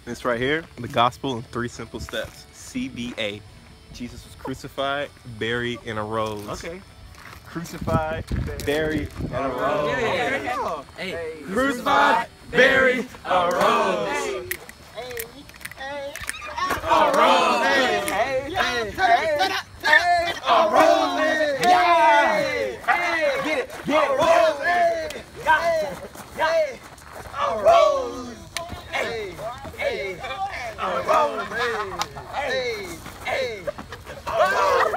This right here, the gospel in 3 simple steps. CBA. Jesus was crucified, buried, and arose. Okay. Crucified, buried, and arose. Hey, crucified, buried, arose.